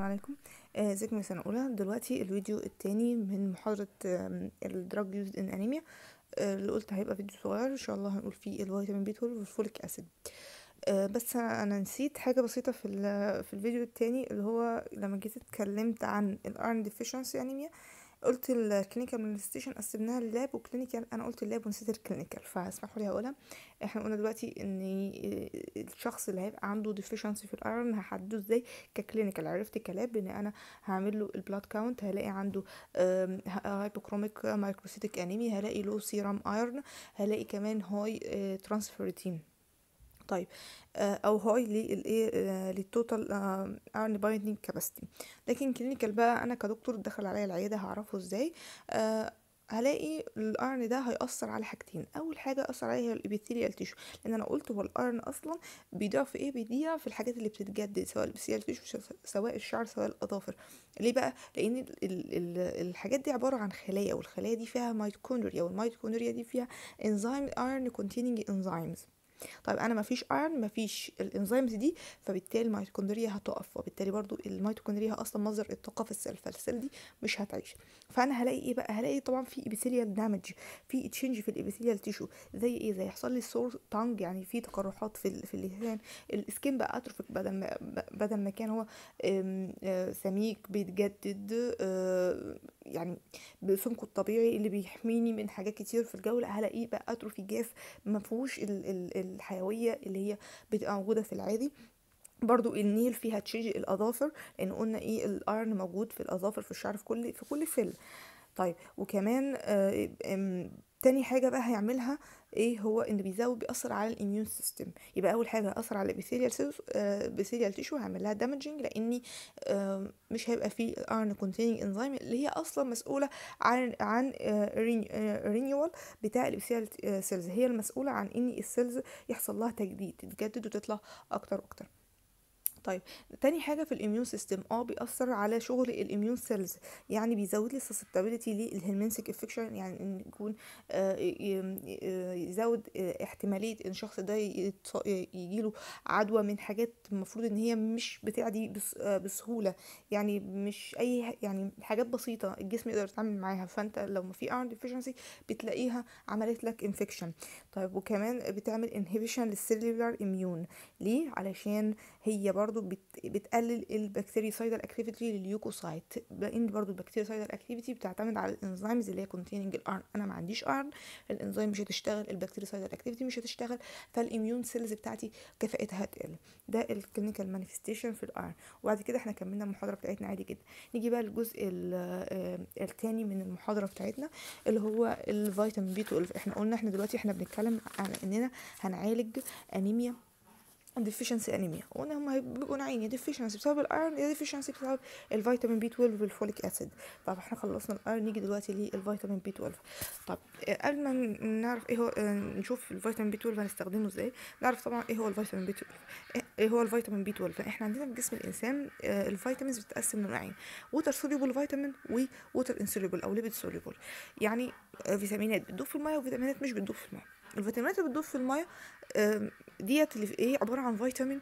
عليكم. ازيكم يا سنة أولى. دلوقتي الفيديو التاني من محاضرة الدراج يوز ان انيميا، اللي قلت هيبقى فيديو صغير ان شاء الله هنقول فيه الفيتامين بي 12 والفوليك اسيد. بس انا نسيت حاجة بسيطة في الفيديو التاني، اللي هو لما جيت اتكلمت عن الايرون ديفيشنسي انيميا. قلت الكلينيكال مانيفستيشن قسمناها للاب وكلينيكال، انا قلت اللاب ونسيت الكلينيكال، فاسمحوا لي هقولها. احنا قلنا دلوقتي ان الشخص اللي هيبقى عنده ديفيشنسي في الايرون هحدده ازاي ككلينيكال. عرفت كلاب ان انا هعمل له البلاد كاونت، هلاقي عنده هايبوكروميك مايكروسيتيك انيمي، هلاقي له سيرام ايرون، هلاقي كمان هاي ترانسفيرتين. طيب او هاي للايه للتوتال ايرن بايندينج كاباسيتي. لكن كلينيكال بقى انا كدكتور دخل عليا العياده هعرفه ازاي. هلاقي الايرن ده هيأثر على حاجتين. اول حاجه اثر عليها هي الابيثيليال تيشو، لان انا قلت هو الايرن اصلا بيضيع في ايه؟ بيضيع في الحاجات اللي بتتجدد، سواء الابيثيليال تيشو سواء الشعر سواء الاظافر. ليه بقى؟ لان الحاجات دي عباره عن خلايا، والخلايا دي فيها ميتوكوندريا، والميتوكوندريا دي فيها انزيم ايرن كونتيننج انزيمز. طيب انا مفيش ايرون، مفيش الانزيمز دي، فبالتالي الميتوكوندريا هتقف، وبالتالي برضو الميتوكوندريا اصلا مصدر الطاقه في السيل، فالسيل دي مش هتعيش. فانا هلاقي ايه بقى؟ هلاقي طبعا في ابيثيليال دامج، في تشينج في الابيثيليال تيشو. زي ايه؟ زي يحصل لي سور تانج، يعني في تقرحات في اللسان. السكين بقى اتروفيك، بدل ما كان هو سميك بيتجدد يعني بسمكه الطبيعي اللي بيحميني من حاجات كتير في الجو، لا هلاقيه بقى اتروفي جاف، ما فيهوش الحيويه اللي هي بتبقى موجوده في العادي. برضو النيل فيها تشيج الاظافر، لان قلنا ايه؟ الايرن موجود في الاظافر، في الشعر، في كل فيل. طيب وكمان تاني حاجه بقى هيعملها ايه؟ هو ان بيأثر على الاميون سيستم. يبقى اول حاجه هيأثر على الابيثيليال سيلز، ابيثيليال تيشو، هعمل لها دامجنج، لاني مش هيبقى فيه ايرن كونتيننج انزيم اللي هي اصلا مسؤوله عن رينيوال بتاع الابيثيليال سيلز. هي المسؤوله عن ان السيلز يحصل لها تجديد، تتجدد وتطلع اكتر واكتر. طيب تاني حاجه في الاميون سيستم، بيأثر على شغل الاميون سيلز، يعني بيزود لي susceptibility للهلمنسك انفكشن، يعني ان يكون يزود احتماليه ان الشخص ده يجيله عدوى من حاجات المفروض ان هي مش بتعدي بسهوله، يعني مش اي يعني حاجات بسيطه الجسم يقدر يتعامل معاها. فانت لو ما في ايرون ديفيشنسي بتلاقيها عملت لك انفكشن. طيب وكمان بتعمل انهبيشن للسيلولار اميون. ليه؟ علشان هي برضو بتقلل البكتيريسايدال اكتيفيتي لليوكوسايت، لان برضو البكتيريسايدال اكتيفيتي بتعتمد على الانزيمز اللي هي كونتيننج الايرن. انا ما عنديش ايرن، الانزيم مش هتشتغل، البكتيريسايدال اكتيفيتي مش هتشتغل، فالاميون سيلز بتاعتي كفاءتها هتقل. ده الكلينيكال مانيفستيشن في الايرن. وبعد كده احنا كملنا المحاضره بتاعتنا عادي جدا. نيجي بقى للجزء الثاني من المحاضره بتاعتنا، اللي هو الفيتامين بي 12. احنا قلنا احنا دلوقتي بنتكلم على اننا هنعالج انيميا ديفيشنسي انيميا، وان هم هيبقوا نوعين، يا ديفيشنسي بسبب الايرون يا ديفيشنسي بسبب الفيتامين بي 12 والفوليك اسيد. طب احنا خلصنا الايرون، نيجي دلوقتي للفيتامين بي 12. طب قبل ما نعرف ايه هو، نشوف الفيتامين بي 12 هنستخدمه ازاي. نعرف طبعا ايه هو الفيتامين بي 12. ايه هو الفيتامين بي 12؟ احنا عندنا في جسم الانسان الفيتامينز بتتقسم لنوعين: ووتر سوليبل فيتامين ووتر انسوليبل او ليبيد سوليبل. يعني فيتامينات بتدوب في الميه وفيتامينات مش بتدوب في الميه. الفيتامينات اللي بتدوب في الميه ديت اللي في ايه؟ عباره عن فيتامين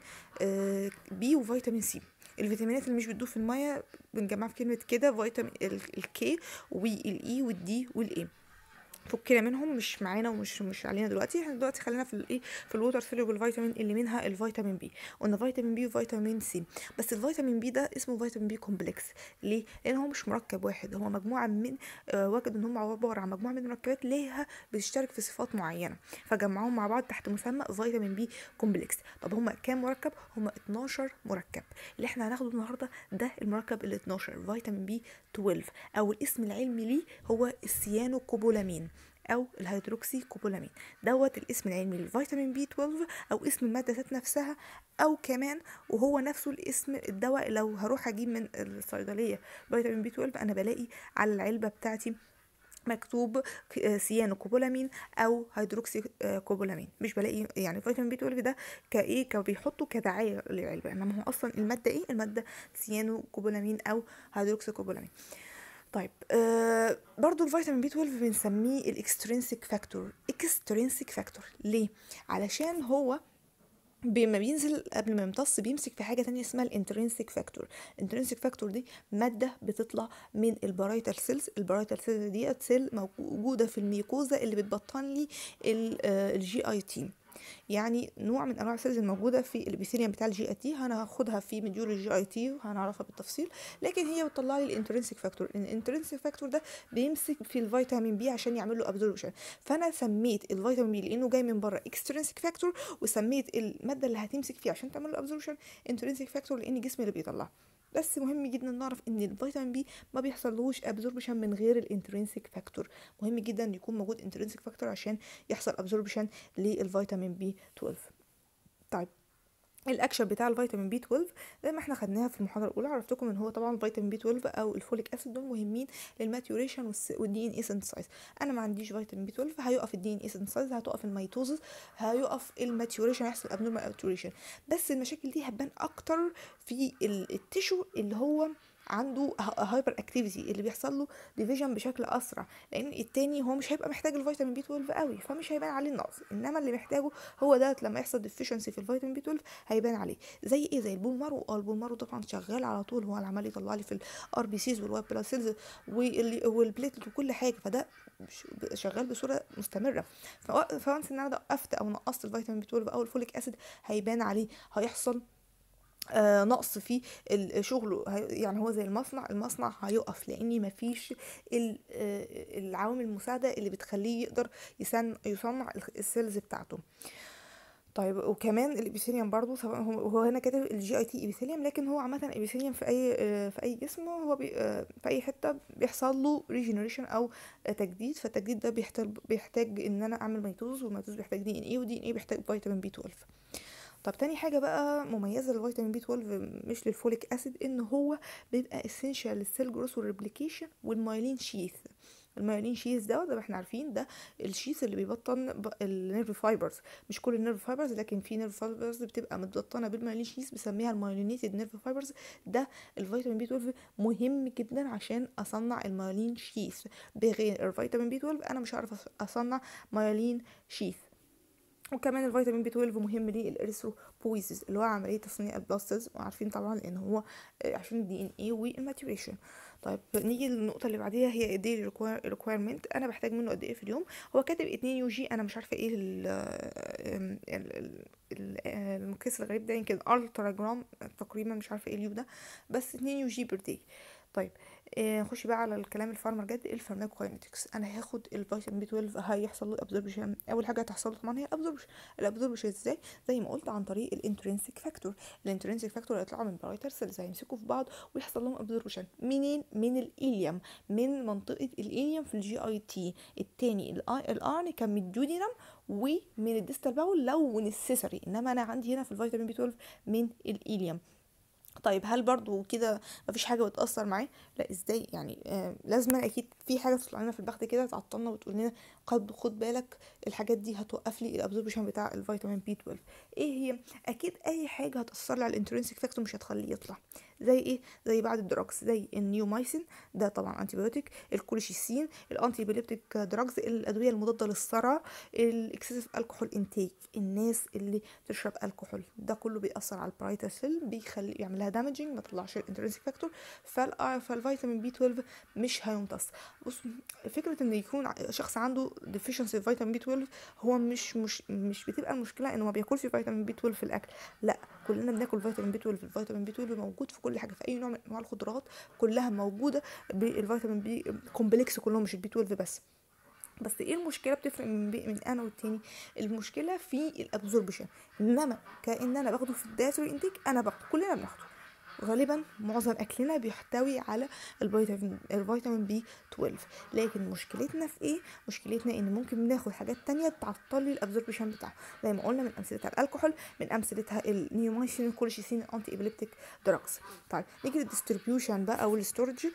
بي وفيتامين سي. الفيتامينات اللي مش بتدوب في الميه بنجمعها في كلمه كده: فيتامين الكي والاي والدي والاي. فكنا منهم، مش معانا ومش علينا دلوقتي. احنا دلوقتي خلينا في الايه؟ في الووتر سوليبل فيتامين، اللي منها الفيتامين بي. قلنا فيتامين بي وفيتامين سي. بس الفيتامين بي ده اسمه فيتامين بي كومبلكس. ليه؟ لان هو مش مركب واحد، هو مجموعه من وجدوا ان هم عباره عن مجموعه من المركبات ليها بتشترك في صفات معينه، فجمعوهم مع بعض تحت مسمى فيتامين بي كومبلكس. طب هم كام مركب؟ هم 12 مركب. اللي احنا هناخده النهارده ده المركب ال 12 فيتامين بي 12، او الاسم العلمي ليه هو السيانو كوبولامين او الهيدروكسي كوبولامين. دوت الاسم العلمي للفيتامين بي 12، او اسم الماده ذات نفسها، او كمان وهو نفسه الاسم الدواء. لو هروح اجيب من الصيدليه فيتامين بي 12 انا بلاقي على العلبه بتاعتي مكتوب سيانو كوبولامين او هيدروكسي كوبولامين، مش بلاقي يعني فيتامين بي 12 ده كايه بيحطوا كدعايه للعلبه، انما هو اصلا الماده ايه؟ الماده سيانو كوبولامين او هيدروكسي كوبولامين. طيب برضو الفيتامين بي 12 بنسميه الاكسترينسيك فاكتور. اكسترينسيك فاكتور ليه؟ علشان هو ما بينزل قبل ما يمتص بيمسك في حاجة تانية اسمها الانترنسيك فاكتور. الانترنسيك فاكتور دي مادة بتطلع من البرايتال سيلز. البرايتال سيلز دي سيل موجودة في الميكوزا اللي بتبطن لي الجي اي تي، يعني نوع من انواع السيلز الموجوده في الابيثيليوم بتاع الجي اي تي. هناخدها في مديول الجي اي تي وهنعرفها بالتفصيل، لكن هي بتطلع لي الانترنسيك فاكتور. الانترنسيك فاكتور ده بيمسك في الفيتامين بي عشان يعمل له ابزوربشن. فانا سميت الفيتامين بي لانه جاي من بره اكسترنسيك فاكتور، وسميت الماده اللي هتمسك فيه عشان تعمل له ابزوربشن انترنسيك فاكتور، لان جسمي اللي بيطلعها. بس مهم جدا نعرف ان الفيتامين بي ما بيحصلوش ابزوربشن من غير الانترنسيك فاكتور. مهم جدا يكون موجود انترنسيك فاكتور عشان يحصل ابزوربشن للفيتامين بي 12. طيب الاكشن بتاع الفيتامين بي 12 زي ما احنا خدناها في المحاضره الاولى، عرفتكم ان هو طبعا الفيتامين بي 12 او الفوليك اسيد دول مهمين للماتيوريشن والدي ان اي سينثسايز. انا ما عنديش فيتامين بي 12 هيقف الدي ان اي سينثسايز، هتقف الميتوزس، هيقف الماتيوريشن، هيحصل ابنورمال ماتيوريشن. بس المشاكل دي هتبان اكتر في التيشو اللي هو عنده هايبر اكتيفيتي، اللي بيحصل له ديفيجن بشكل اسرع، لان التاني هو مش هيبقى محتاج الفيتامين بي 12 قوي، فمش هيبان عليه النقص. انما اللي محتاجه هو ده لما يحصل ديفيشنسي في الفيتامين بي 12 هيبان عليه. زي ايه؟ زي البون مارو. البون مارو طبعا شغال على طول، هو اللي عمال يطلع لي في الار بي سيز والوايت بلاد سيلز والبليتلت وكل حاجه، فده شغال بصوره مستمره. فوانس ان انا وقفت او نقصت الفيتامين بي 12 او الفوليك اسيد هيبان عليه، هيحصل نقص في الشغل. يعني هو زي المصنع هيقف، لان مفيش العوامل المساعده اللي بتخليه يقدر يصنع السيلز بتاعته. طيب وكمان الابيثيليوم برضو، سواء هو هنا كاتب الجي اي تي ابيثيليوم، لكن هو عامه الابيثيليوم في اي جسم، هو في اي حته بيحصل له ريجنريشن او تجديد. فالتجديد ده بيحتاج ان انا اعمل ميتوز، والميتوز بيحتاج دي ان اي، ودي ان اي بيحتاج فيتامين بي 12. طب تاني حاجة بقى مميزة للفيتامين بي 12 مش للفوليك اسيد، ان هو بيبقى اسينشال للسيل جروث والريبليكيشن والمايلين شيث. المايلين شيث ده زي ما احنا عارفين ده الشيث اللي بيبطن النيرف فايبرز. مش كل النيرف فايبرز، لكن في نيرف فايبرز بتبقى متبطنه بالمايلين شيث بسميها المايلينيتد نيرف فايبرز. ده الفيتامين بي 12 مهم جدا عشان اصنع المايلين شيث. بغير الفيتامين بي 12 انا مش هعرف اصنع مايلين شيث. وكمان الفيتامين بي 12 مهم ليه الاريثروبويسيس، اللي هو عمليه تصنيع البلاستز، وعارفين طبعا لان هو عشان الدي ان اي والماتيوريشن. طيب نيجي للنقطه اللي بعديها، هي الديلي ريكويرمنت. انا بحتاج منه قد ايه في اليوم؟ هو كاتب 2 يو جي، انا مش عارفه ايه المقياس الغريب ده، يمكن الترا جرام تقريبا، مش عارفه ايه اليو ده، بس 2 يو جي بير داي. طيب نخش بقى على الكلام الفارما جد. الفارماكوكاينetics، انا هاخد الفيتامين بي 12 هيحصل له ابزوربشن. اول حاجه هتحصل له طبعا هي ابزوربشن. الابزوربشن ازاي؟ زي ما قلت عن طريق الانترنسيك فاكتور. الانترنسيك فاكتور هيطلعوا من برايتر سيلز، هيمسكوا في بعض ويحصل لهم ابزوربشن. منين؟ من الإيليوم، من منطقه الإيليوم في الجي اي تي. التاني الارن كان من الديودينم ومن الديستال باول لو نسيسري، انما انا عندي هنا في الفيتامين بي 12 من الإيليوم. طيب هل برضو كده مفيش حاجه بتاثر معاه؟ لا، ازاي يعني؟ لازم اكيد في حاجه تطلع لنا في البحث كده تعطلنا وتقول لنا خد بالك الحاجات دي هتوقف لي الابزوربشن بتاع الفيتامين بي 12. ايه هي؟ اكيد اي حاجه هتاثر لي على الانترنسيك فاكتور مش هتخليه يطلع. زي ايه؟ زي بعض الدراجز، زي النيومايسين، ده طبعا انتي بيوتيك. الكوليشيسين، الانتي بيليبتيك دراجز، الادويه المضاده للصرع. الاكسسيف الكحول انتيك، الناس اللي بتشرب الكحول، ده كله بيأثر على البرايتال سيل، بيخلي يعملها دامجنج، ما طلعش الانترنسيك فاكتور. فالفيتامين بي 12 مش هيمتص. بص، فكره ان يكون شخص عنده ديفيشنسي فيتامين بي 12، هو مش بتبقى المشكله انه ما بياكلش فيتامين بي 12 في الاكل. لا، كلنا بناكل فيتامين بي 12. الفيتامين بي 12 موجود في كل حاجه، في اي نوع من انواع الخضروات كلها موجوده بالفيتامين بي كومبلكس كلهم، مش البي 12 بس. بس ايه المشكله بتفرق من انا والتاني؟ المشكله في الابزوربشن. انما كأن انا باخده في الدايتري انتيك، انا باخده، كلنا بناخده غالبا، معظم اكلنا بيحتوي على الفيتامين بي 12. لكن مشكلتنا في ايه؟ مشكلتنا ان ممكن بناخد حاجات تانية تعطل لي الابزوربشن بتاعه، زي ما قلنا من امثلتها الكحول، من امثلتها النيومايسين، الكوليشيسين، الانتي ابيليبتيك دراجز. طيب نيجي للديستريبيوشن بقى والستورج.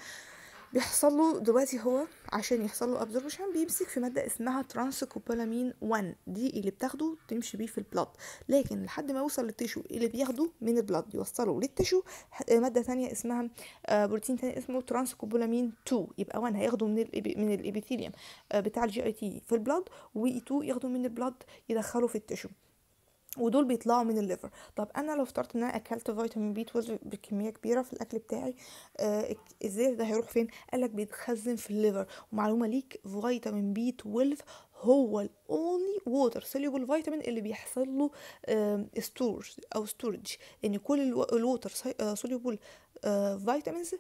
بيحصل له دلوقتي هو عشان يحصل له ابزوربشن بيمسك في ماده اسمها ترانسكوبولامين 1، دي اللي بتاخده تمشي بيه في البلاد. لكن لحد ما يوصل للتيشو اللي بياخده من البلاد يوصله للتيشو ماده ثانيه اسمها بروتين ثاني اسمه ترانسكوبولامين 2. يبقى 1 هياخده من الابيثيليوم بتاع الجي اي تي في البلاد، و2 ياخده من البلاد يدخله في التيشو. ودول بيطلعوا من الليفر. طب انا لو افترضت ان انا اكلت فيتامين بي 12 بكميه كبيره في الاكل بتاعي، ازاي ده هيروح فين؟ قالك بيتخزن في الليفر. ومعلومه ليك، فيتامين بي 12 هو الاونلي ووتر سوليبل فيتامين اللي بيحصل له ستور او ستورج، لان كل الووتر سوليبل فيتامينز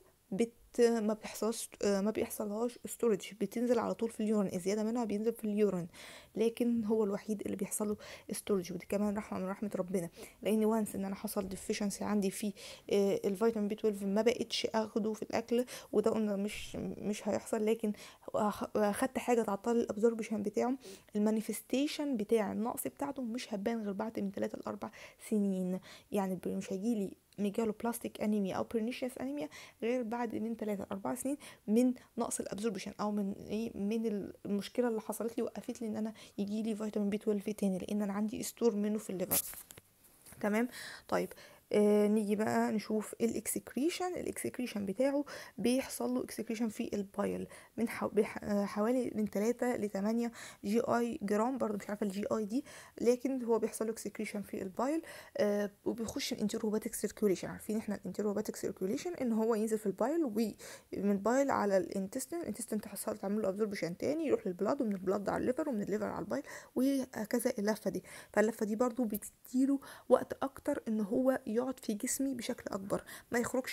ما بيحصلهاش ستورج، بتنزل على طول في اليورين، الزياده منها بينزل في اليورين، لكن هو الوحيد اللي بيحصل له ستورج. ودي كمان رحمه من رحمه ربنا، لان وانس ان انا حصل ديفيشنسي عندي في الفيتامين بي 12 ما بقتش اخده في الاكل، وده قلنا مش هيحصل، لكن اخدت حاجه تعطل الابزوربشن بتاعه، المانيفستيشن بتاع النقص بتاعته مش هتبان غير بعد من 3 ل 4 سنين. يعني مش هيجيلي ميجالو بلاستيك انيميا او بيرنيشيس انيميا غير بعد من 3 ل 4 سنين من نقص الابزوربشن، او من ايه، من المشكله اللي حصلت لي وقفت لي ان انا يجي لي فيتامين بي 12 تاني، لان انا عندي استور منه في الليفر. تمام. طيب نيجي بقى نشوف الاكسكريشن بتاعه. بيحصل له اكسكريشن في البايل من حوالي من 3 ل 8 جي اي جرام، برضو مش عارفه الجي اي دي، لكن هو بيحصل له اكسكريشن في البايل. وبيخش الانتروباتيك سيركيوليشن. عارفين احنا الانتروباتيك سيركيوليشن ان هو ينزل في البايل، ومن البايل على الانتستين تحصل تعمل له ابزوربشن تاني، يروح للبلاد، ومن البلاد على الليفر، ومن الليفر على البايل، وهكذا اللفه دي. فاللفه دي برضو بتديله وقت اكتر ان هو يقعد في جسمي بشكل اكبر، ما يخرجش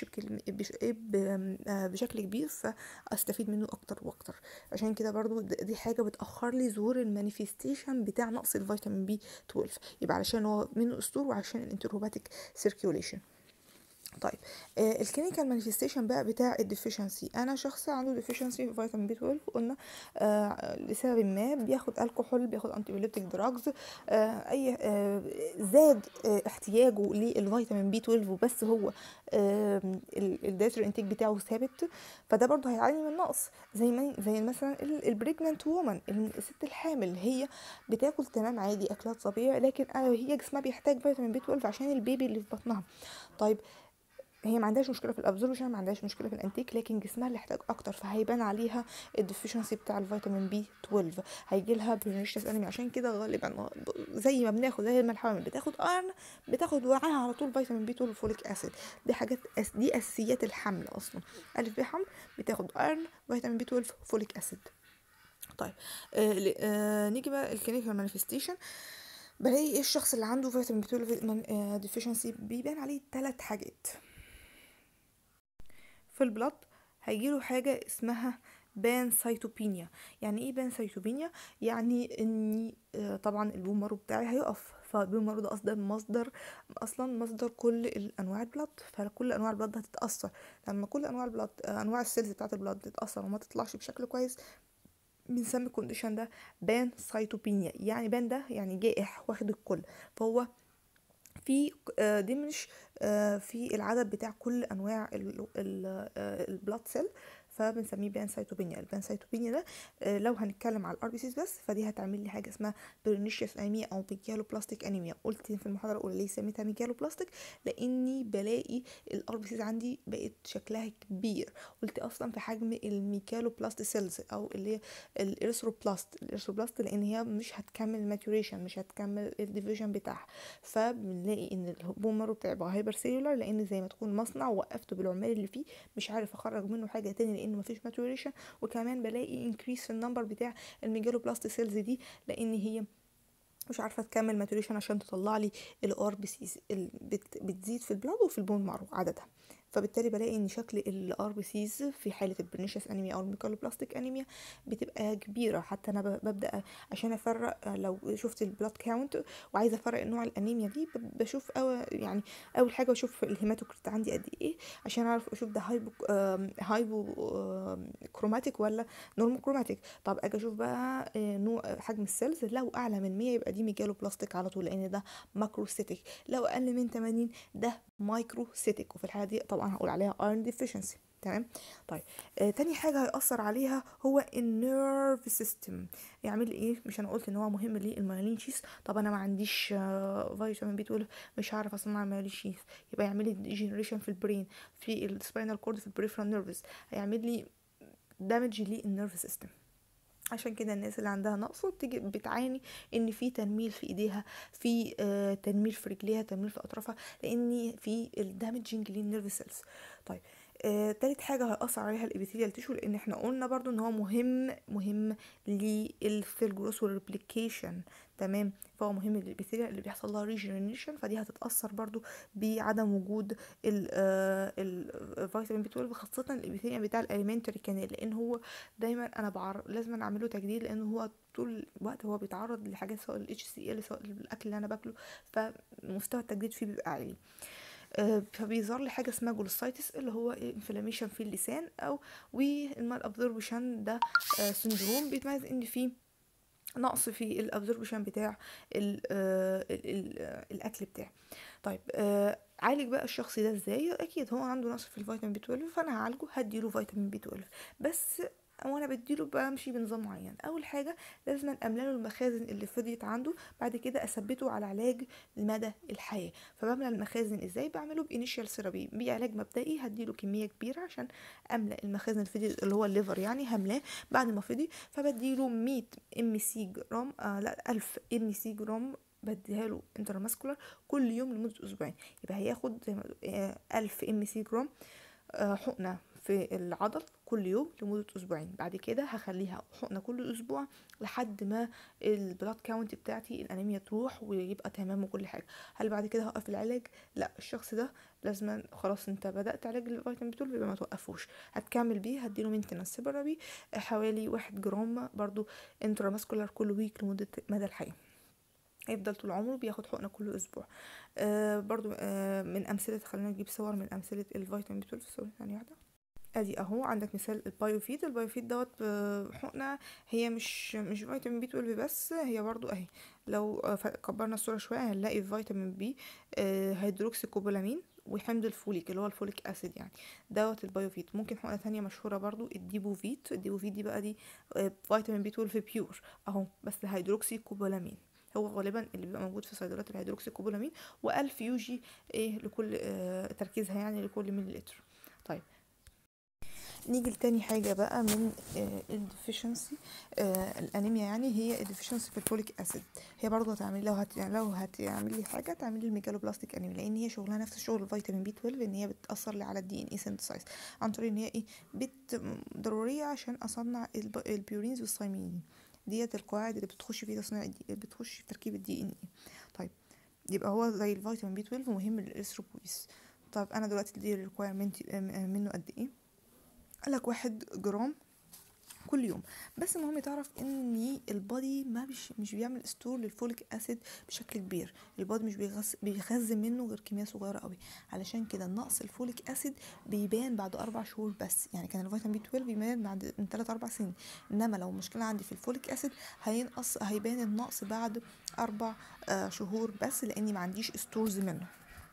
بشكل كبير، فاستفيد منه اكتر واكتر. عشان كده برضو دي حاجه بتاخر لي ظهور المانيفستيشن بتاع نقص الفيتامين بي 12، يبقى علشان هو منه اسطور وعشان الانتروباتيك سيركيوليشن. طيب الكلينيكال مانيفستيشن بقى بتاع الديفيشنسي. انا شخص عنده ديفيشنسي في فيتامين بي 12، قلنا لسبب ما بياخد الكحول، بياخد انتيبيوتيك دراجز، اي زاد احتياجه للفيتامين بي 12، بس هو الدايتري انتيك بتاعه ثابت، فده برضه هيعاني من نقص. زي مثلا البريجننت وومن، الست الحامل، هي بتاكل تمام عادي اكلات طبيعي، لكن هي جسمها بيحتاج فيتامين بي 12 عشان البيبي اللي في بطنها. طيب هي ما عندهاش مشكله في الابزوربشن، ما عندهاش مشكله في الانتيك، لكن جسمها اللي احتاج اكتر، فهيبان عليها الديفيشنسي بتاع الفيتامين بي 12، هيجي لها برينيشس انيميا. عشان كده غالبا زي ما بناخد، زي ما الحوامل بتاخد ايرن، بتاخد معاها على طول فيتامين بي 12 فوليك اسيد. دي حاجات دي اساسيات الحمل اصلا، الف ب حمل بتاخد ايرن، فيتامين بي 12، فوليك اسيد. طيب نيجي بقى الكلينيكال مانيفستيشن. بلاقي ايه الشخص اللي عنده فيتامين بي 12 ديفيشنسي؟ بيبان عليه 3 حاجات. في البلد هيجيله حاجة اسمها بانسايتوبينيا. يعني ايه بانسايتوبينيا؟ يعني اني طبعا البون مارو بتاعي هيقف، فالبون مارو ده اصلا مصدر كل الانواع البلد، فكل انواع البلد هتتاثر. لما كل انواع البلد انواع السيلز بتاعه البلد تتاثر وما تطلعش بشكل كويس، بنسمي الكونديشن ده بانسايتوبينيا. يعني بان ده يعني جائح واخد الكل، فهو في ديمنش في العدد بتاع كل انواع البلاد سيل، فبنسميه بانسايتوبينيا. البانسايتوبينيا ده لو هنتكلم على الار بي سيز بس، فدي هتعمل لي حاجه اسمها بيرنيشيوس انيميا او ميجالو بلاستيك انيميا. قلت في المحاضره الاولى ليه سميتها ميجالو بلاستيك؟ لاني بلاقي الار بي سيز عندي بقت شكلها كبير. قلت اصلا في حجم الميجالو بلاست سيلز، او اللي هي الارثروبلاست، لان هي مش هتكمل الماتوريشن، مش هتكمل الديفيجن بتاعها، فبنلاقي ان البون مارو بتاعي بقى هايبر سيلولار، لان زي ما تكون مصنع وقفته بالعمال اللي فيه، مش عارف اخرج منه حاجه تاني لان مفيش ماتوريشن. وكمان بلاقي انكريس في النمبر بتاع الميجالو بلاست سيلز دي، لان هي مش عارفه تكمل ماتوريشن عشان تطلع لي الار بي سيز، بتزيد في البلاد وفي البون مارو عددها. فبالتالي بلاقي ان شكل الار بي سيز في حاله البرنيشس انيميا او الميكالوبلاستيك انيميا بتبقى كبيره. حتى انا ببدا عشان افرق، لو شفت البلاد كاونت وعايزه افرق نوع الانيميا دي، بشوف يعني اول حاجه بشوف الهيماتوكريت عندي قد ايه، عشان اعرف اشوف ده هايبو كروماتيك ولا نورمو كروماتيك. طب اجي اشوف بقى نوع حجم السيلز، لو اعلى من 100 يبقى دي ميجالو بلاستيك على طول، لان ده ماكروسيتيك. لو اقل من 80 ده مايكروسيتيك، وفي الحاله دي طبعا هقول عليها ايرون ديفيشنسي. تمام. طيب تاني حاجه هيأثر عليها هو النيرف سيستم. يعمل ايه؟ مش انا قلت ان هو مهم للميلانين شيث؟ طب انا ما عنديش فيتامين بي 12، مش هعرف اصنع الميلانين شيث، يبقى يعمل لي ديجنريشن في البرين، في السباينال كورد، في البريفرال نيرفز، هيعمل لي دامج للنيرف سيستم. عشان كده الناس اللي عندها نقص بتيجي بتعاني ان في تنميل في ايديها، في تنميل في رجليها، تنميل في اطرافها، لان في الدامجنج للنيرف سيلز. طيب تالت حاجة هيأثر عليها الابيثيليال تيشو، لان احنا قلنا برضو ان هو مهم للسيل جروث والريبليكيشن. تمام، فهو مهم للابيثيليال اللي بيحصل لها ريجنريشن، فدي هتتأثر برضو بعدم وجود الفيتامين بي 12، خاصة الابيثيليال بتاع الاليمنتري كانال، لان هو دايما انا لازم اعمله تجديد، لانه هو طول الوقت هو بيتعرض لحاجات، سواء ال HCl سواء الاكل اللي انا باكله، فمستوى التجديد فيه بيبقى عالي. فبيظهر لي حاجه اسمها جلوسايتس، اللي هو انفلاميشن في اللسان، او والمال ابزوربشن ده سندروم بيتميز ان فيه نقص في الابزوربشن بتاع الاكل بتاعي. طيب عالج بقى الشخص ده ازاي؟ اكيد هو عنده نقص في الفيتامين بي 12، فانا هعالجه هديله فيتامين بي 12. بس وانا بديله بمشي بنظام معين. اول حاجه لازم املى له المخازن اللي فضيت عنده، بعد كده اثبته على علاج لمدى الحياه. فبملى المخازن ازاي؟ بعمله بانيشال ثيرابي، بعلاج مبدئي هديله كميه كبيره عشان املى المخازن الفضي اللي هو الليفر، يعني هملاه بعد ما فضي. فبديله 100 ام سي جرام لا 1000 ام سي جرام، بديها له انترماسكولار كل يوم لمده اسبوعين. يبقى هياخد زي ما 1000 ام سي جرام حقنه في العضل كل يوم لمده اسبوعين. بعد كده هخليها حقنه كل اسبوع لحد ما البلاد كاونت بتاعتي الانيميا تروح ويبقى تمام وكل حاجه. هل بعد كده هوقف العلاج؟ لا، الشخص ده لازم خلاص انت بدات علاج الفيتامين 12 يبقى ما توقفوش، هتكمل بيه. هديله مينتنس سيبرابي حوالي 1 جرام برضو انتراماسكولار كل ويك لمده مدى الحياه، هيفضل طول عمره بياخد حقنه كل اسبوع. برضو من امثله، خلينا نجيب صور من امثله الفيتامين بي 12. ثواني ثانيه واحده. ادي اهو عندك مثال البايوفيت. البايوفيت دوت حقنه، هي مش فيتامين بي 12 بس، هي برضو اهي. لو كبرنا الصوره شويه هنلاقي فيتامين بي، هيدروكسي كوبولامين، وحمض الفوليك اللي هو الفوليك اسيد يعني، دوت البايوفيت. ممكن حقنه تانية مشهوره برضو الديبوفيت. الديبوفيت دي بقى دي فيتامين بي 12 بيور اهو، بس هيدروكسي كوبولامين. هو غالبا اللي بيبقى موجود في صيدليات الهيدروكسي كوبولامين، و1000 يو جي ايه لكل تركيزها يعني لكل ملي لتر. طيب نيجي لتاني حاجة بقى من الديفيشنسي الانيميا، يعني هي الديفيشنسي في الفوليك اسيد. هي برضه هتعمل لو هتعمل لي حاجة تعمل لي الميجالوبلاستيك انيميا، لان هي شغلها نفس شغل الفيتامين بي 12، ان هي بتأثر لي على الدي ان اي سينثسايز عن طريق ان هي ايه ضرورية عشان اصنع البيورينز والثايمين. ديت القواعد اللي بتخش في تصنيع بتخش في تركيب الدي ان اي. طيب يبقى هو زي الفيتامين بي 12 مهم للإرثروبويس. طب انا دلوقتي دي الريكويرمنت منه قد ايه؟ قالك 1 جرام كل يوم. بس المهم تعرف ان البادي ما مش بيعمل ستور للفوليك اسيد بشكل كبير. البادي مش بيخزن منه غير كميه صغيره قوي. علشان كده النقص الفوليك اسيد بيبان بعد 4 شهور بس. يعني كان الفيتامين بي 12 بيبان بعد من 3-4 سنين، انما لو المشكله عندي في الفوليك اسيد هيبان النقص بعد 4 شهور بس، لاني ما عنديش ستورز منه.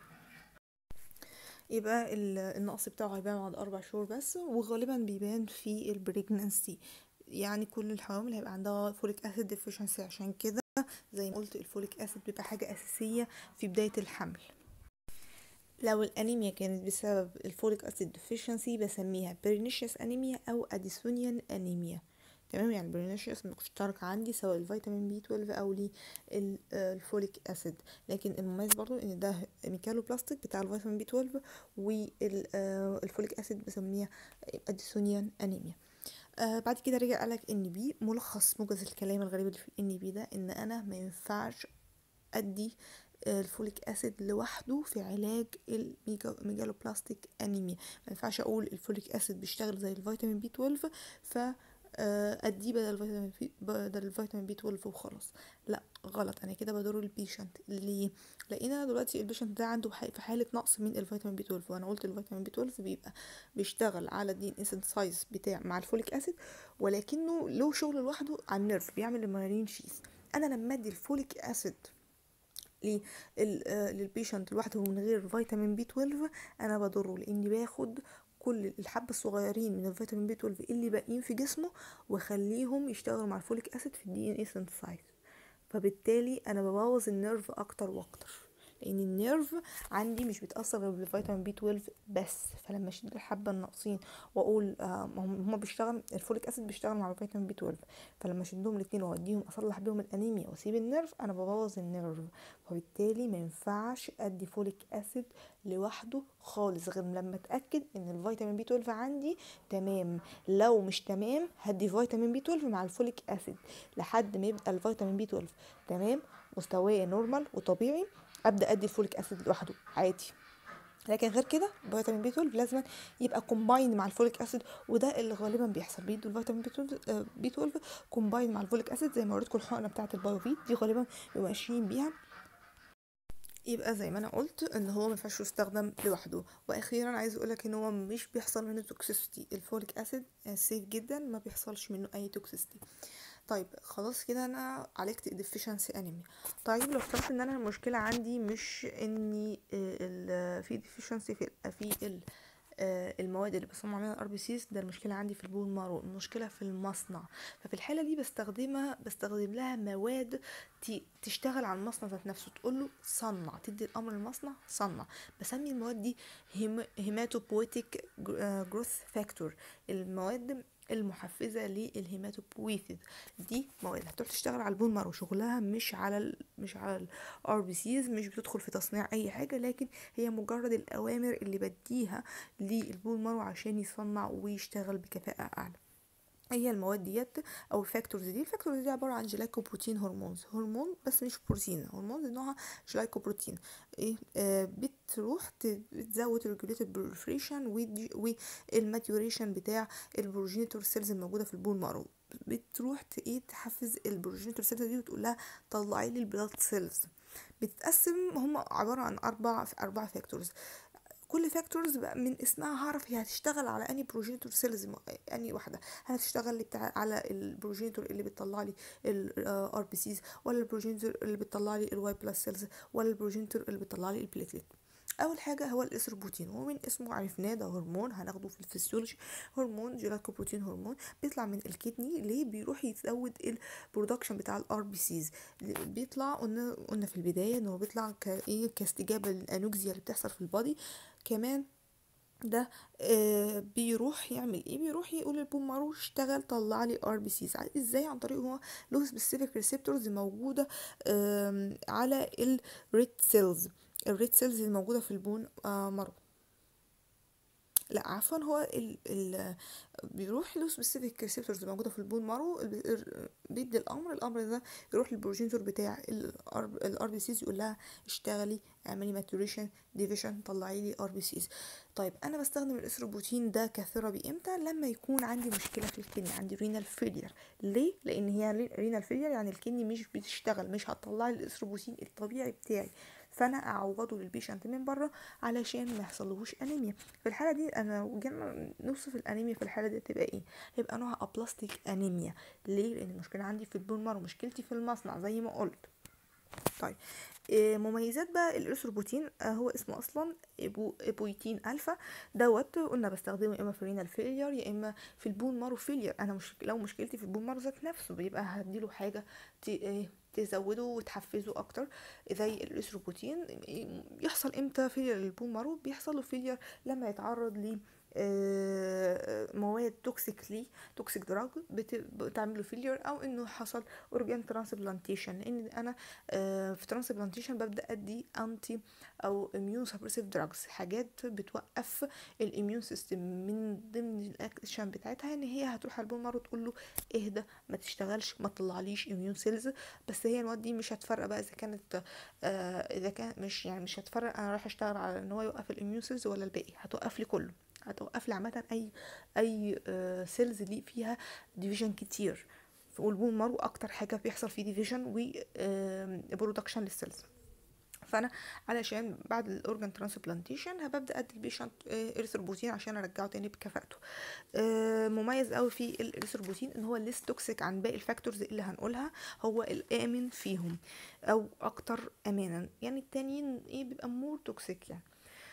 يبقى النقص بتاعه هيبان بعد 4 شهور بس، وغالبا بيبان في البريجنانسي. يعني كل الحوامل هيبقى عندها فوليك اسيد ديفيشنسي. عشان كده زي ما قلت الفوليك اسيد بيبقى حاجة أساسية في بداية الحمل. لو الأنيميا كانت بسبب الفوليك اسيد ديفيشنسي بسميها برينيشيوس أنيميا أو أديسونيان أنيميا. تمام، يعني برينيشيوس مشترك عندي سواء الفيتامين بي 12 او الفوليك اسيد، لكن المميز برضو ان ده ميكالو بلاستيك بتاع الفيتامين بي 12، والفوليك اسيد بسميها اديسونيان انيميا. بعد كده رجع قالك ان بي ملخص موجز الكلام الغريب اللي في ان بي ده، ان انا ما ينفعش ادي الفوليك اسيد لوحده في علاج الميجالوبلاستيك انيميا. ما ينفعش اقول الفوليك اسيد بيشتغل زي الفيتامين بي 12 ف اديه بدل الفيتامين بي 12 وخلاص. لا غلط، انا كده بضر البيشنت. ليه؟ لقينا دلوقتي البيشنت ده عنده في حاله نقص من الفيتامين بي 12، وانا قلت الفيتامين بي 12 بيبقى بيشتغل على الدي ان سايز بتاع مع الفوليك اسيد، ولكنه له شغل لوحده على النيرف، بيعمل الميلانين شيث. انا لما ادي الفوليك اسيد للبيشنت لوحده من غير فيتامين بي 12 انا بضره، لاني باخد كل الحبة الصغيرين من الفيتامين بي 12 اللي باقيين في جسمه واخليهم يشتغلوا مع الفوليك اسيد في الدي ان اي سينثسايز. فبالتالي انا ببوظ النيرف اكتر واكتر، لان النيرف عندي مش بيتاثر غير بالفيتامين بي 12 بس. فلما اشيل الحبه الناقصين واقول هم بيشتغل الفوليك اسيد بيشتغل مع الفيتامين بي 12، فلما اشدهم الاثنين واوديهم اصلح بيهم الانيميا واسيب النيرف انا ببوظ النيرف. فبالتالي ما ينفعش ادي فوليك اسيد لوحده خالص غير لما اتاكد ان الفيتامين بي 12 عندي تمام. لو مش تمام هدي فيتامين بي 12 مع الفوليك اسيد لحد ما يبقى الفيتامين بي 12 تمام مستواه نورمال وطبيعي، ابدا ادي الفوليك اسيد لوحده عادي. لكن غير كده فيتامين بي 12 لازم يبقى كومباين مع الفوليك اسيد، وده اللي غالبا بيحصل. بيدوا الفيتامين بي 12 كومباين مع الفوليك اسيد زي ما وريتكم الحقنه بتاعه البايوفيت دي غالبا بيبقوا ماشيين بيها. يبقى زي ما انا قلت ان هو ما ينفعش يستخدم لوحده. واخيرا عايز اقولك ان هو مش بيحصل منه توكسيستي، الفوليك اسيد سيف جدا ما بيحصلش منه اي توكسيستي. طيب خلاص كده انا عالجت الديفيشنسي انيميا. طيب لو افترضت ان انا المشكله عندي مش اني في ديفيشنسي في المواد اللي بصنع منها الار بي سيز، ده المشكله عندي في البون مارو، المشكله في المصنع. ففي الحاله دي بستخدم لها مواد تشتغل على المصنع ذات نفسه، تقول له صنع، تدي الامر للمصنع صنع. بسمي المواد دي هيماتوبويتيك جروث فاكتور، المواد المحفزه للهيماتوبويثيد. دي مواد هتروح تشتغل على البون مارو، شغلها مش على الار بي سيز، مش بتدخل في تصنيع اي حاجه، لكن هي مجرد الاوامر اللي بديها للبون مارو عشان يصنع ويشتغل بكفاءه اعلى. هي المواد ديت او الفاكتورز دي عباره عن جلايكوبروتين هرمون بس مش بروتين، هرمون نوعها جلايكوبروتين. ايه بتروح بتزود ريجوليتد بروليفريشن والماتيوريشن بتاع البروجينيتور سيلز الموجوده في البون مارو. بتروح تحفز البروجينيتور سيلز دي وتقول لها طلعي لي البلاد سيلز. بتتقسم هم عباره عن اربع فاكتورز. كل فاكتورز بقى من اسمها هعرف هي هتشتغل على اني بروجينيتور سيلز، اني واحده هتشتغل على البروجينيتور اللي بتطلع لي الار بي سيز، ولا البروجينيتور اللي بتطلع لي الواي بلس سيلز، ولا البروجينيتور اللي بتطلع لي البليتليت. اول حاجه هو الاسروبوتين، ومن اسمه عرفناه ده هرمون هناخده في الفسيولوجي، هرمون جلايكوبروتين هرمون بيطلع من الكدني ليه بيروح يزود البرودكشن بتاع الار بي سيز. بيطلع قلنا في البدايه انه بيطلع كاستجابه للانوكسيا اللي بتحصل في البادي. كمان ده بيروح يعمل ايه، بيروح يقول للبون مارو اشتغل طلع لي ار بي سيز. ازاي؟ عن طريق هو له سبيسيفيك ريسبتورز موجوده على الريد سيلز، الريد سيلز الموجوده في البون مارو. لا عفوا، هو ال بيروح له سبيسيفيك ريسبتورز موجوده في البون مارو، بيدي الامر ده يروح للبروجينيتور بتاع الار بي سيز يقول لها اشتغلي اعملي ماتوريشن ديفيشن طلعي لي ار بي سيز. طيب انا بستخدم الاسروبوتين ده كثيرابي امتى؟ لما يكون عندي مشكله في الكدني، عندي رينال فيلير. ليه؟ لان هي رينال فيلير يعني الكدني مش بتشتغل، مش هتطلع لي الاسروبوتين الطبيعي بتاعي، فانا اعوضه للبيشنت من بره علشان ما يحصلهوش انيميا. في الحاله دي انا جينا نوصف الانيميا في الحاله دي تبقى ايه؟ هيبقى نوعها ابلاستيك انيميا. ليه؟ لان المشكله عندي في البون مارو، مشكلتي في المصنع زي ما قلت. طيب مميزات بقى الاسروبوتين، هو اسمه اصلا ابويتين الفا دوت. قلنا بستخدمه يا اما في رينال فيلير يا اما في البون مارو فيلير. انا لو مشكلتي في البون مارو ذات نفسه بيبقى هديله حاجه تزوده وتحفزه اكتر زي الاسروبوتين. يحصل امتى فيلير للبون مارو؟ بيحصل له فيلير لما يتعرض ل مواد توكسيك دراج بتعمل له فيلير، او انه حصل اورجان ترانسبلانتيشن. لان انا في ترانسبلانتيشن ببدا ادي انتي او اميون سبريسيف دراجز، حاجات بتوقف الاميون سيستم. من ضمن الاكشن بتاعتها ان هي هتروح على البون مارو تقول له اهدى ما تشتغلش ما تطلعليش اميون سيلز. بس هي المواد دي مش هتفرق بقى اذا كانت اذا كان مش هتفرق انا رايح اشتغل على ان هو يوقف الاميون سيلز ولا الباقي، هتوقف لي كله، هتوقف لي عامه اي سيلز اللي فيها ديفيجن كتير. والبون مارو اكتر حاجه بيحصل فيه ديفيجن و برودكشن للسيلز. فانا علشان بعد الاورجان ترانسبلانتيشن هبدا ادي البيشنت اريثروبوتين عشان ارجعه تاني بكفاءته. مميز قوي في الاريثروبوتين ان هو ليس توكسيك عن باقي الفاكتورز اللي هنقولها، هو الامن فيهم او اكتر امانا، يعني التانيين بيبقى مور توكسيك يعني.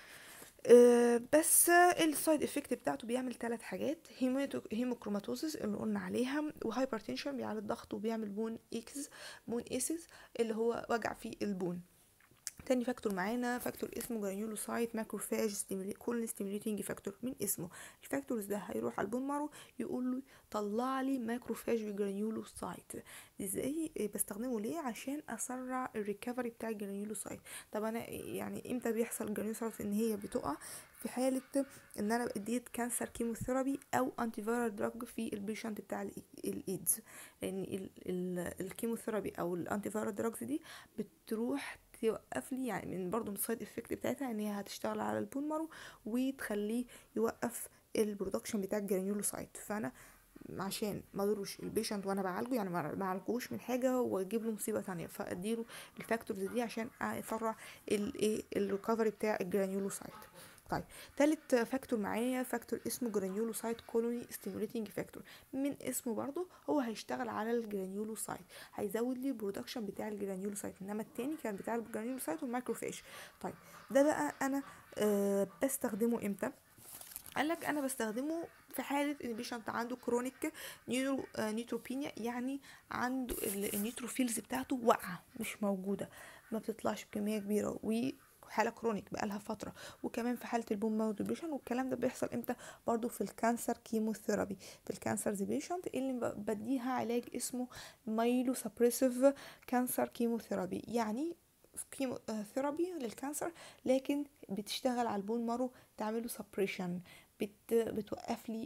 بس السايد افكت بتاعته بيعمل 3 حاجات: هيموكروماتوزس اللي قلنا عليها، وهايبرتنشن بيعلي الضغط وبيعمل بون ايسيس اللي هو وجع في البون. تاني فاكتور معانا فاكتور اسمه جرانيولوسايت ماكروفاج كولن ستيميوليتنج فاكتور. من اسمه الفاكتورز ده هيروح على البون مارو يقول له طلع لي ماكروفاج بجرانيولوسايت. ازاي بستخدمه؟ ليه؟ عشان اسرع الريكفري بتاع الجرانيولوسايت. طب انا يعني امتى بيحصل الجرانيولوسايت ان هي بتقع؟ في حاله ان انا اديت كانسر كيموثيرابي او انتي فيرال دراج في البيشنت بتاع الايدز، لان الكيموثيرابي او الانتي فيرال دراجز دي بتروح توقف لي، يعني من برضو من السايد افكت بتاعتها ان هي هتشتغل على البون مارو وتخليه يوقف البرودكشن بتاع الجرانيولوسايت. فانا عشان ما اضرش البيشنت وانا بعالجه، يعني ما اعالجوش من حاجه واجيب له مصيبه تانية، فاديله الفاكتورز دي عشان اسرع الايه الريكفري بتاع الجرانيولوسايت. طيب تالت فاكتور معايا فاكتور اسمه جرانيولوسايت كولوني ستيموليتنج فاكتور. من اسمه برضو هو هيشتغل على الجرانيولوسايت، هيزود لي البرودكشن بتاع الجرانيولوسايت، انما التاني كان بتاع الجرانيولوسايت والماكروفاج. طيب ده بقى انا بستخدمه امتى؟ قالك انا بستخدمه في حاله ان البيشنت عنده كرونيك نيوتروبينيا، يعني عنده النيوتروفيلز بتاعته واقعه مش موجوده، ما بتطلعش بكميه كبيره، وحاله كرونيك بقالها فتره. وكمان في حاله البون مارو ديبريشن. والكلام ده بيحصل امتى؟ برضو في الكانسر كيموثيرابي. في الكانسر بيشنت اللي بديها علاج اسمه مايلو سبريسيف كانسر كيموثيرابي، يعني كيمو ثيرابي للكانسر، لكن بتشتغل على البون مارو تعمله سبريشن، بتوقف لي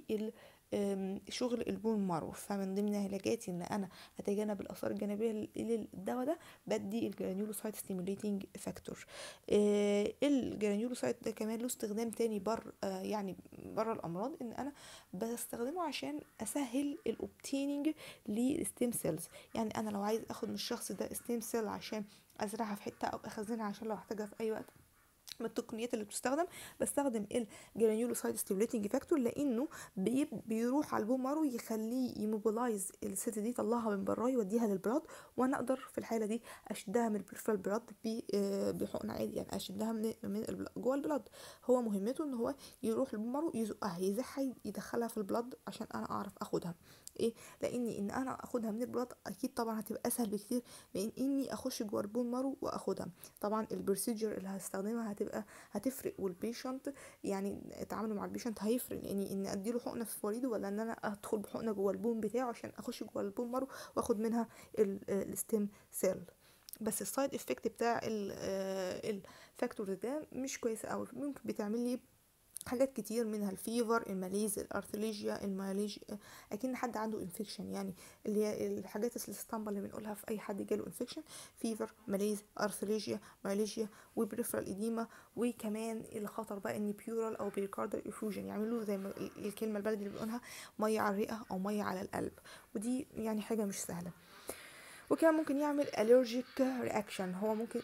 شغل البون مارو. فمن ضمن علاجاتي ان انا اتجنب الاثار الجانبيه للدواء ده بدي الجرانيولوسايت ستيموليتنج فاكتور. الجرانيولوسايت ده كمان له استخدام تاني يعني بره الامراض، ان انا بستخدمه عشان اسهل الاوبتيننج للستيم سيلز. يعني انا لو عايز اخد من الشخص ده ستيم سيل عشان ازرعها في حته او اخزنها عشان لو احتاجها في اي وقت، من التقنيات اللي بتستخدم بستخدم الجرانيولوسايت ستيموليتنج فاكتور، لانه بيروح على البون مارو يخليه يموبلايز الست دي، يطلعها من براه يوديها للبلاد، وانا اقدر في الحاله دي اشدها من البريفرال بلاد بحقن عادي، يعني اشدها من جوه البلاد. هو مهمته ان هو يروح البون مارو يزقها يزحها يدخلها في البلاد عشان انا اعرف اخدها. ايه؟ لاني ان انا اخدها من البلاد اكيد طبعا هتبقى اسهل بكتير من اني اخش جوه البون مارو واخدها. طبعا البروسيجر اللي هستخدمها هتفرق، والبيشنت يعني تعامله مع البيشنت هيفرق، لاني ان اديله حقنه في وريده ولا ان انا ادخل بحقنه جوه البون بتاعه عشان اخش جوه البون مارو واخد منها الستيم سيل. بس السايد افكت بتاع الفاكتور ده مش كويسه قوي، ممكن بتعمل لي حاجات كتير، منها الفيفر، الماليز، الارثليجيا، الماليجيا، اكن حد عنده انفكشن، يعني اللي هي الحاجات الاسطمبه اللي بنقولها في اي حد جاله انفكشن: فيفر، ماليز، ارثليجيا، ماليجيا، وبريفرال اديما. وكمان الخطر بقى ان بيورال او بيركاردال افوجن، يعملوا زي ما الكلمه البلدي اللي بنقولها ميه على الرئه او ميه على القلب، ودي يعني حاجه مش سهله. وكمان ممكن يعمل allergic reaction، هو ممكن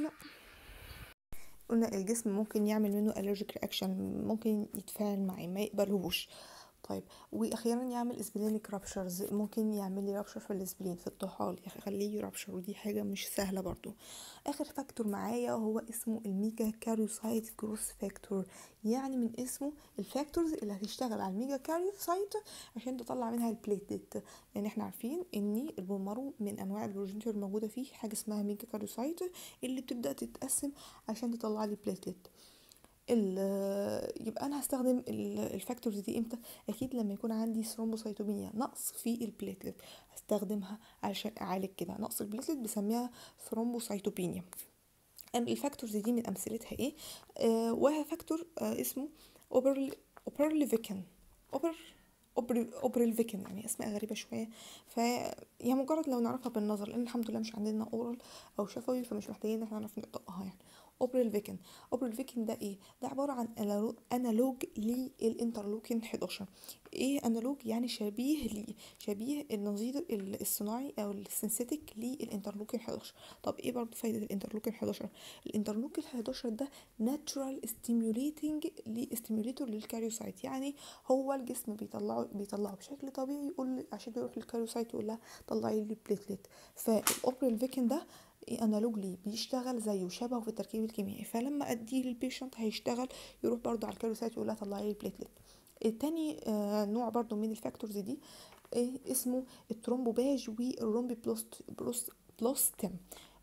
الجسم ممكن يعمل منه allergic reaction، ممكن يتفاعل معي ما يقبلهوش. طيب واخيرا يعمل اسبلينيك رابشرز، ممكن يعمل لي رابشر في الاسبلين في الطحال يخليه يرابشر، ودي حاجه مش سهله برضو. اخر فاكتور معايا هو اسمه الميجا كاريوسايت جروث فاكتور. يعني من اسمه الفاكتورز اللي هتشتغل على الميجا كاريوسايت عشان تطلع منها البليتلت، لان احنا عارفين ان البون مارو من انواع البروجينيتور الموجوده فيه حاجه اسمها ميجا كاريوسايت اللي بتبدا تتقسم عشان تطلع لي بليتلت. يبقى انا هستخدم الفاكتورز دي امتى؟ اكيد لما يكون عندي ثرومبوسايتوبينيا، نقص في البليتلت، هستخدمها علشان اعالج كده نقص البليتلت، بسميها ثرومبوسايتوبينيا. الفاكتورز دي من امثلتها ايه؟ واحد فاكتور اسمه اوبرليفيكن اوبر اوبرلفيكن، يعني اسماء غريبه شويه، فهي مجرد لو نعرفها بالنظر، لان الحمد لله مش عندنا اورال او شفوي، فمش محتاجين ان احنا نعرف نطقها يعني. اوبرلفيكن ده ايه؟ ده عباره عن انالوج للانترلوكين 11. ايه انالوج؟ يعني شبيه النظير الصناعي او السينثيتيك للانترلوكين 11. طب ايه برضو فايده الانترلوكين 11؟ الانترلوكين 11 ده ناتشورال ستيميوليتور للكاريوسايت، يعني هو الجسم بيطلعه بشكل طبيعي، يقول عشان يروح للكاريوسايت يقول لها طلعي لي بليتلت. فالاوبرلفيكن ده انالوج ليه، بيشتغل زيه شبهه في التركيب الكيميائي، فلما اديه للبيشنت هيشتغل يروح برضو على الكاريوسايت يقول لها طلعي لي البليتلت. التاني نوع برضو من الفاكتورز دي اسمه الترومبوباج والرومبي بلوستم.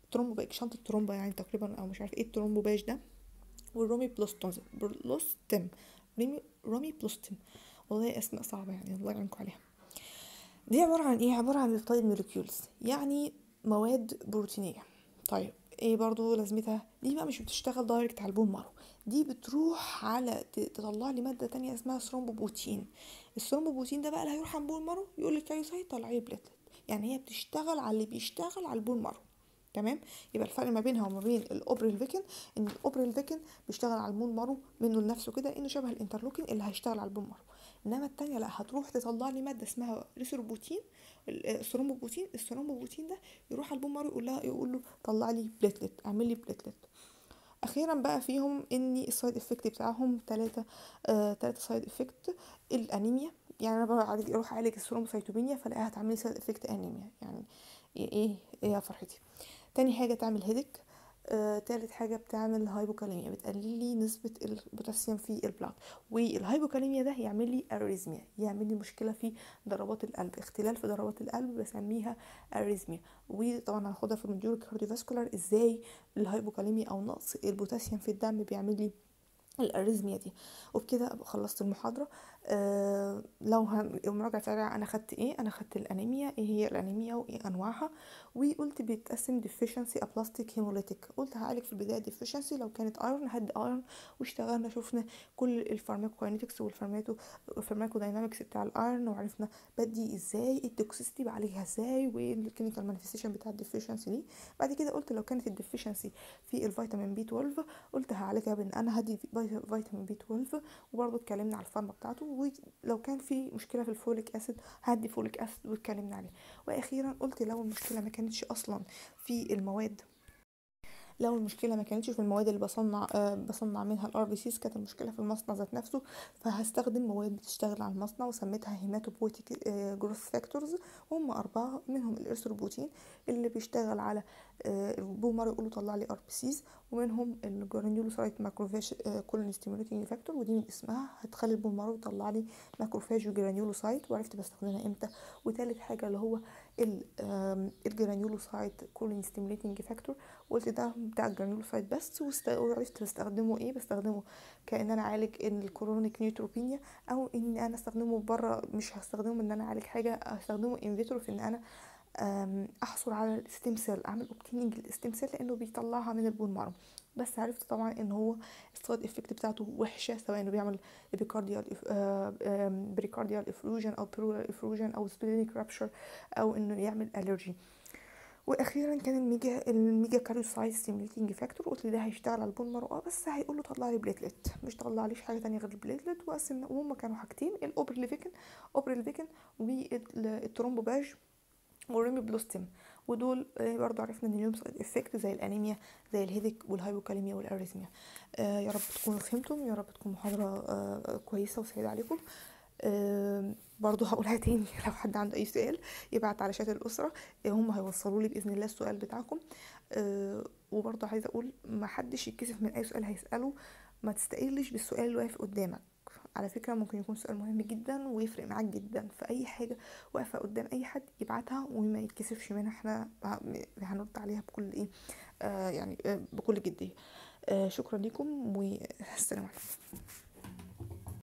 ترومبو باج، شنطه ترومبا يعني تقريبا، او مش عارف ايه الترومبو باج ده. والرومي بلوستم، رومي بلوستم. والله اسماء صعبه يعني، الله يعينكم عليها. دي عباره عن ايه؟ عباره عن بيبتايد موليكيولز، يعني مواد بروتينيه. طيب ايه برضو لازمتها؟ دي بقى مش بتشتغل دايركت على البون مارو، دي بتروح على تطلع لي ماده تانية اسمها ثرومبوبروتين. الثرومبوبروتين ده بقى اللي هيروح على البون مارو يقول لك كايوسايت طلعي لي بليتلت. يعني هي بتشتغل على اللي بيشتغل على البون مارو. تمام. يبقى الفرق ما بينها وما بين الاوبريلفيكين ان الاوبريلفيكين بيشتغل على البون مارو منه لنفسه كده، انه شبه الانترلوكين اللي هيشتغل على البون مارو. انما التانية لا، هتروح تطلع لي ماده اسمها ريثروبوتين، الثرومبوبروتين. الثرومبوبروتين ده يروح على البون مارو يقول له طلع لي بليتلت، اعمل لي بليتلت. اخيرا بقى فيهم ان السايد افكت بتاعهم ثلاثة، ثلاثة سايد افكت. الانيميا، يعني انا اروح اعالج الثرومبوسايتوبينيا فلاقيها هتعمل لي سايد افكت انيميا، يعني ايه يا فرحتي. تاني حاجة تعمل هيدك. تالت حاجة بتعمل هايبوكاليميا، بتقلل لي نسبة البوتاسيوم في البلاد. والهايبوكاليميا ده يعمل لي اريزميا، يعمل لي مشكلة في ضربات القلب، اختلال في ضربات القلب بسميها اريزميا. وطبعا هناخدها في الموديول الكارديوفاسكولار ازاي الهايبوكاليميا او نقص البوتاسيوم في الدم بيعمل لي الاريزميا دي. وبكده ابقى خلصت المحاضره. لو مراجعه سريعه، انا خدت ايه؟ انا خدت الانيميا، ايه هي الانيميا وايه انواعها، وقلت بيتقسم ديفيشنسي ابلاستيك هيموليتيك. قلت هعالج في البدايه ديفيشنسي، لو كانت ايرون هدي ايرون، واشتغلنا شفنا كل الفارماكوكاينيتكس والفارماكو داينامكس بتاع الايرون، وعرفنا بدي ازاي، التوكسيستي بعالجها ازاي، والكلينيكال مانيفستيشن بتاع الديفيشنسي دي. بعد كده قلت لو كانت الديفيشنسي في الفيتامين بي 12، قلت هعالجها بان انا هدي فيتامين بي 12، وبرضه اتكلمنا على الفارما بتاعته. ولو كان في مشكله في الفوليك اسيد هدي فوليك اسيد واتكلمنا عليه. واخيرا قلت لو المشكله ما كانتش اصلا في المواد، لو المشكله ما كانتش في المواد اللي بصنع منها الار بي سيز، كانت المشكله في المصنع ذات نفسه، فهستخدم مواد بتشتغل على المصنع وسميتها هيماتوبويتيك جروث فاكتورز. وهم 4، منهم الارثروبوتين اللي بيشتغل على البومر يقولوا طلع لي ار بي سيز، ومنهم الجرانيولوسايت ماكروفاج كولون ستيموليتنج فاكتور، ودي من اسمها هتخلي البومر يطلع لي ماكروفاج وجرانيولوسايت، وعرفت بستخدمها امتى. وتالت حاجه اللي هو الجرانيولوسايت كولون ستيموليتنج فاكتور، قلت ده بتاع الجرانيولوسايت بس. وعرفت بستخدمه ايه، بستخدمه كأن انا اعالج الكورونيك نيوتروبينيا، او ان انا استخدمه بره، مش هستخدمه ان انا اعالج حاجه، هستخدمه ان فيترو في ان انا احصل على الستيم سيل، اعمل اوبتيننج للستيم سيل لانه بيطلعها من البون مارو. بس عرفت طبعا ان هو السايد افكت بتاعته وحشه، سواء انه بيعمل بريكارديال افروجن او بيرولار افروجن او سبلينيك رابشر، او انه يعمل الرجي. واخيرا كان الميجا كاريوسايت ستيميوليتنج فاكتور، قلت لي ده هيشتغل على البون مارو بس هيقول له طلع لي بليتلت، مش طلع ليش حاجه تانية غير البليتلت. وقسمنا، وهم كانوا حاجتين، الاوبرليفيكن والترومبوباج والريمي بلوستيم. ودول برضو عرفنا ان ليهم سايد افكت زي الانيميا، زي الهيدك والهايبوكاليميا والاريثميا. يا رب تكونوا فهمتم، يا رب تكون محاضره كويسه وسعيده عليكم. برضو هقولها تاني لو حد عنده اي سؤال يبعت على شات الاسره، هم هيوصلوا لي باذن الله السؤال بتاعكم. وبرضو عايزه اقول ما حدش يتكسف من اي سؤال هيساله، ما تستقلش بالسؤال اللي واقف قدامك. على فكره ممكن يكون سؤال مهم جدا ويفرق معاك جدا في اي حاجه واقفه قدام اي حد، يبعتها وما يتكسفش منها، احنا هنرد عليها بكل ايه، يعني بكل جديه. شكرا لكم والسلام عليكم.